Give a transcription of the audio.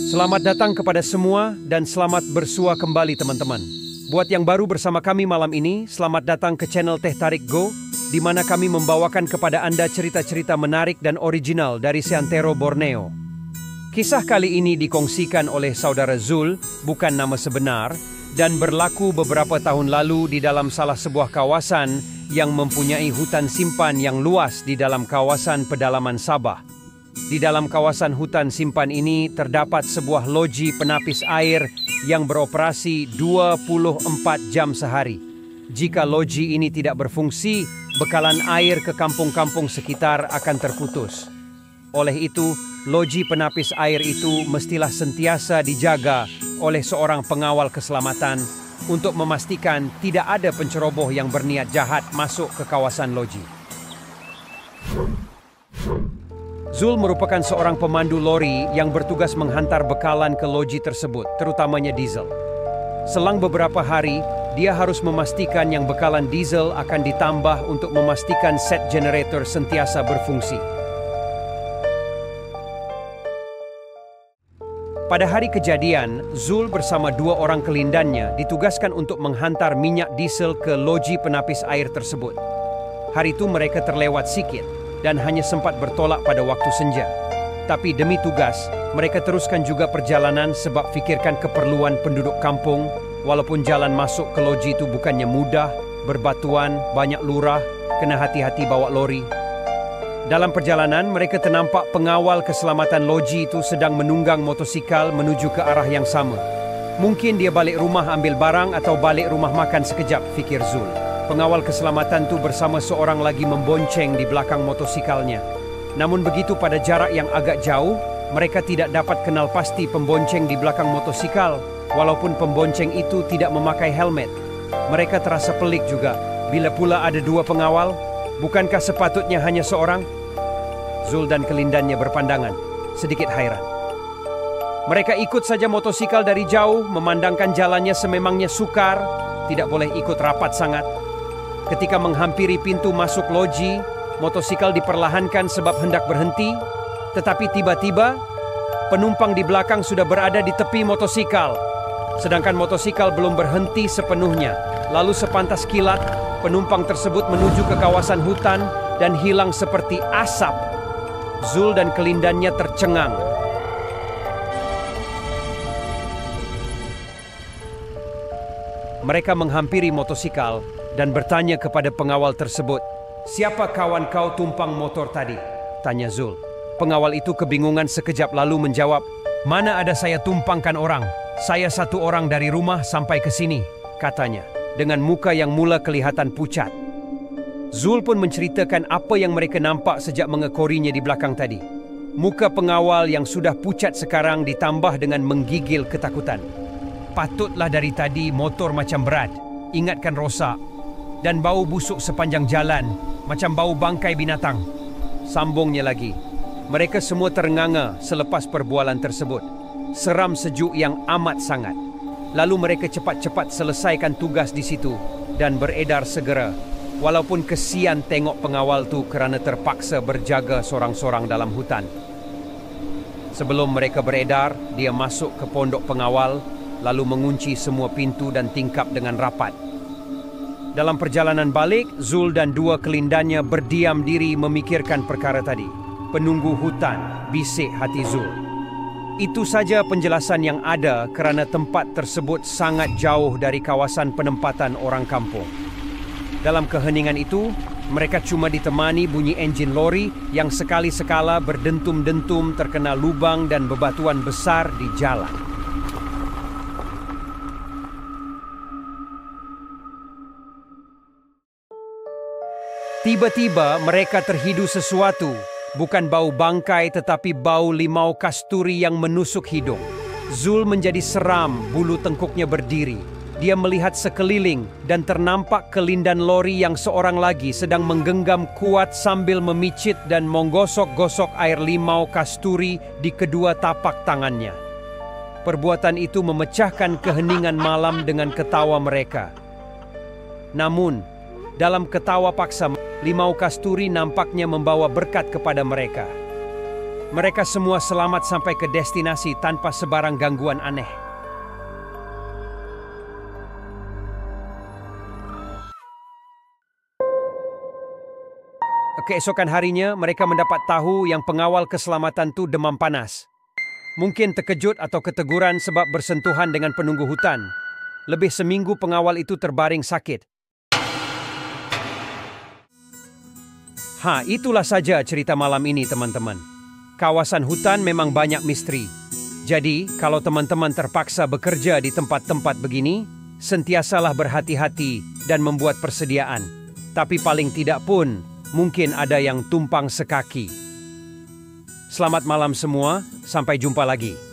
Selamat datang kepada semua dan selamat bersua kembali teman-teman. Buat yang baru bersama kami malam ini, selamat datang ke channel Teh Tarik Go, di mana kami membawakan kepada Anda cerita-cerita menarik dan original dari seantero Borneo. Kisah kali ini dikongsikan oleh saudara Zul, bukan nama sebenar, dan berlaku beberapa tahun lalu di dalam salah sebuah kawasan yang mempunyai hutan simpan yang luas di dalam kawasan pedalaman Sabah. Di dalam kawasan hutan simpan ini terdapat sebuah loji penapis air yang beroperasi 24 jam sehari. Jika loji ini tidak berfungsi, bekalan air ke kampung-kampung sekitar akan terputus. Oleh itu, loji penapis air itu mestilah sentiasa dijaga oleh seorang pengawal keselamatan untuk memastikan tidak ada penceroboh yang berniat jahat masuk ke kawasan loji. Zul merupakan seorang pemandu lori yang bertugas menghantar bekalan ke loji tersebut, terutamanya diesel. Selang beberapa hari, dia harus memastikan yang bekalan diesel akan ditambah untuk memastikan set generator sentiasa berfungsi. Pada hari kejadian, Zul bersama 2 orang kelindannya ditugaskan untuk menghantar minyak diesel ke loji penapis air tersebut. Hari itu mereka terlewat sikit dan hanya sempat bertolak pada waktu senja. Tapi demi tugas, mereka teruskan juga perjalanan sebab fikirkan keperluan penduduk kampung, walaupun jalan masuk ke loji itu bukannya mudah, berbatuan, banyak lurah, kena hati-hati bawa lori. Dalam perjalanan, mereka ternampak pengawal keselamatan loji itu sedang menunggang motosikal menuju ke arah yang sama. Mungkin dia balik rumah ambil barang atau balik rumah makan sekejap, fikir Zul. Pengawal keselamatan itu bersama seorang lagi membonceng di belakang motosikalnya. Namun begitu pada jarak yang agak jauh, mereka tidak dapat kenal pasti pembonceng di belakang motosikal, walaupun pembonceng itu tidak memakai helmet. Mereka terasa pelik juga. Bila pula ada 2 pengawal, bukankah sepatutnya hanya seorang? Zul dan kelindannya berpandangan, sedikit hairan. Mereka ikut saja motosikal dari jauh, memandangkan jalannya sememangnya sukar, tidak boleh ikut rapat sangat. Ketika menghampiri pintu masuk loji, motosikal diperlahankan sebab hendak berhenti, tetapi tiba-tiba penumpang di belakang sudah berada di tepi motosikal, sedangkan motosikal belum berhenti sepenuhnya. Lalu sepantas kilat, penumpang tersebut menuju ke kawasan hutan dan hilang seperti asap. Zul dan kelindannya tercengang. Mereka menghampiri motosikal dan bertanya kepada pengawal tersebut, "Siapa kawan kau tumpang motor tadi?" tanya Zul. Pengawal itu kebingungan sekejap lalu menjawab, "Mana ada saya tumpangkan orang. Saya 1 orang dari rumah sampai ke sini," katanya, dengan muka yang mula kelihatan pucat. Zul pun menceritakan apa yang mereka nampak sejak mengekorinya di belakang tadi. Muka pengawal yang sudah pucat sekarang ditambah dengan menggigil ketakutan. "Patutlah dari tadi motor macam berat, ingatkan rosak. Dan bau busuk sepanjang jalan, macam bau bangkai binatang," sambungnya lagi. Mereka semua terenganga selepas perbualan tersebut. Seram sejuk yang amat sangat. Lalu mereka cepat-cepat selesaikan tugas di situ dan beredar segera. Walaupun kesian tengok pengawal tu kerana terpaksa berjaga sorang-sorang dalam hutan. Sebelum mereka beredar, dia masuk ke pondok pengawal, lalu mengunci semua pintu dan tingkap dengan rapat. Dalam perjalanan balik, Zul dan 2 kelindannya berdiam diri memikirkan perkara tadi. "Penunggu hutan," bisik hati Zul. Itu saja penjelasan yang ada kerana tempat tersebut sangat jauh dari kawasan penempatan orang kampung. Dalam keheningan itu, mereka cuma ditemani bunyi enjin lori yang sekali-sekala berdentum-dentum terkena lubang dan bebatuan besar di jalan. Tiba-tiba mereka terhidu sesuatu, bukan bau bangkai tetapi bau limau kasturi yang menusuk hidung. Zul menjadi seram, bulu tengkuknya berdiri. Dia melihat sekeliling dan ternampak kelindan lori yang seorang lagi sedang menggenggam kuat sambil memicit dan menggosok-gosok air limau kasturi di kedua tapak tangannya. Perbuatan itu memecahkan keheningan malam dengan ketawa mereka. Namun, dalam ketawa paksa, limau kasturi nampaknya membawa berkat kepada mereka. Mereka semua selamat sampai ke destinasi tanpa sebarang gangguan aneh. Keesokan harinya, mereka mendapat tahu yang pengawal keselamatan itu demam panas. Mungkin terkejut atau keteguran sebab bersentuhan dengan penunggu hutan. Lebih seminggu pengawal itu terbaring sakit. Itulah saja cerita malam ini, teman-teman. Kawasan hutan memang banyak misteri. Jadi, kalau teman-teman terpaksa bekerja di tempat-tempat begini, sentiasalah berhati-hati dan membuat persediaan. Tapi paling tidak pun, mungkin ada yang tumpang sekaki. Selamat malam semua, sampai jumpa lagi.